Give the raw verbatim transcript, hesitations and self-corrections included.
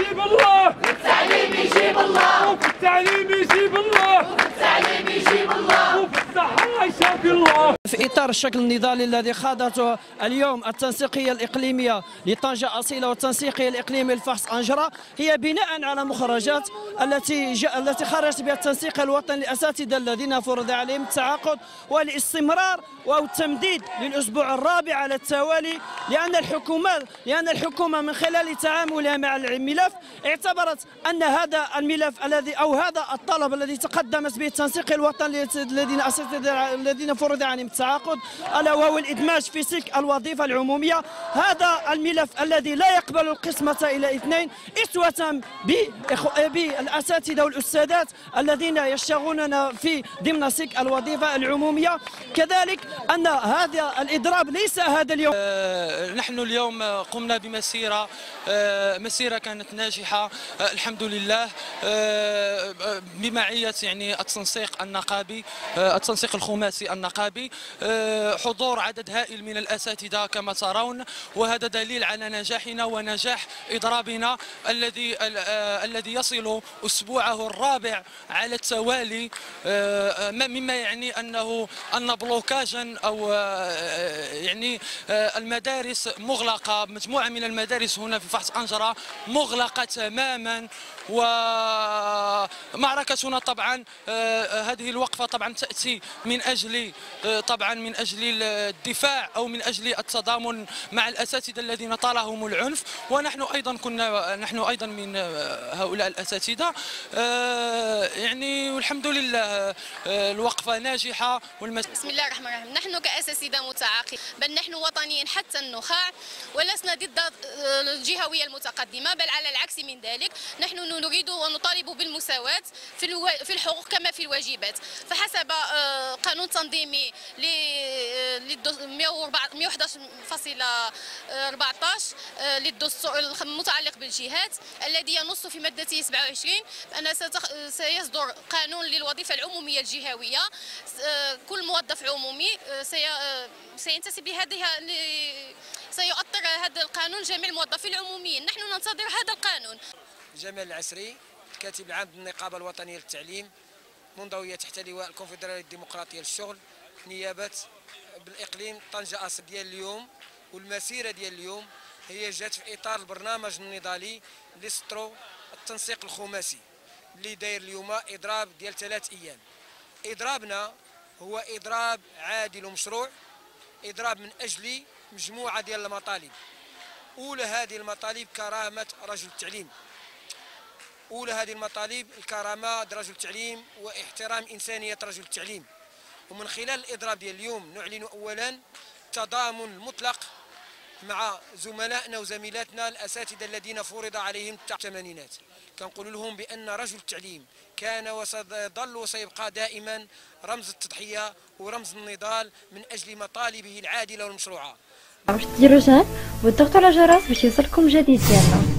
يجيب الله، والتعليم يجيب الله، وفي التعليم يجيب الله، وفي التعليم يجيب الله، وفي الصحة يشافي الله. في إطار الشكل النضالي الذي خاضته اليوم التنسيقية الإقليمية لطنجة أصيلة والتنسيقية الإقليمية لفحص أنجرة، هي بناء على مخرجات التي جاء التي خرجت بها التنسيق الوطني للأساتذة الذين فرض عليهم التعاقد والاستمرار أو التمديد للأسبوع الرابع على التوالي، لأن الحكومة لأن الحكومة من خلال تعاملها مع الملف اعتبرت أن هذا الملف الذي أو هذا الطلب الذي تقدمت به التنسيق الوطني الذين الذين فرض عليهم التعاقد، الا وهو الادماج في سلك الوظيفه العموميه، هذا الملف الذي لا يقبل القسمه الى اثنين، اسوه بالاساتذه والاستاذات الذين يشتغلون في ضمن سلك الوظيفه العموميه. كذلك ان هذا الاضراب ليس هذا اليوم. آه نحن اليوم قمنا بمسيره آه مسيره كانت ناجحه آه الحمد لله آه بمعيه يعني التنسيق النقابي آه التنسيق الخماسي النقابي، حضور عدد هائل من الأساتذة كما ترون، وهذا دليل على نجاحنا ونجاح إضرابنا الذي الذي يصل أسبوعه الرابع على التوالي، مما يعني أنه أن بلوكاجا أو يعني المدارس مغلقة، مجموعة من المدارس هنا في فحص أنجرة مغلقة تماما. ومعركتنا طبعا هذه الوقفة طبعا تأتي من أجل طبعا من اجل الدفاع او من اجل التضامن مع الاساتذه الذين طالهم العنف، ونحن ايضا كنا نحن ايضا من هؤلاء الاساتذه يعني، والحمد لله الوقفه ناجحه. بسم الله الرحمن الرحيم. نحن كاساتذه متعاقدين، بل نحن وطنيين حتى النخاع، ولسنا ضد الجهويه المتقدمه، بل على العكس من ذلك، نحن نريد ونطالب بالمساواه في الحقوق كما في الواجبات. فحسب قانون تنظيمي ل مئة وأحد عشر فاصلة أربعة عشر للدستور المتعلق بالجهات، الذي ينص في مادته سبعة وعشرين أن سيصدر قانون للوظيفة العمومية الجهوية. كل موظف عمومي سينتسب لهذه سيؤطر هذا القانون جميع الموظفين العموميين. نحن ننتظر هذا القانون. جمال العسري، الكاتب العام للنقابة الوطنية للتعليم، منضوية تحت لواء الكونفدرالية الديمقراطية للشغل، نيابة بالإقليم طنجة أصل ديال اليوم. والمسيرة ديال اليوم هي جات في إطار البرنامج النضالي اللي سطرو التنسيق الخماسي اللي داير اليوم إضراب ديال ثلاث أيام. إضرابنا هو إضراب عادل ومشروع، إضراب من أجل مجموعة ديال المطالب. أولى هذه المطالب كرامة رجل التعليم، أولى هذه المطالب الكرامة رجل التعليم واحترام إنسانية رجل التعليم. ومن خلال الإضراب ديال اليوم نعلن أولا تضامن المطلق مع زملائنا وزميلاتنا الأساتذة الذين فرض عليهم الثمانينات. كنقول لهم بأن رجل التعليم كان وسيظل وسيبقى دائما رمز التضحية ورمز النضال من أجل مطالبه العادلة والمشروعة. واش ديروا جيم وتضغطوا على الجرس باش يوصلكم جديد ديالنا.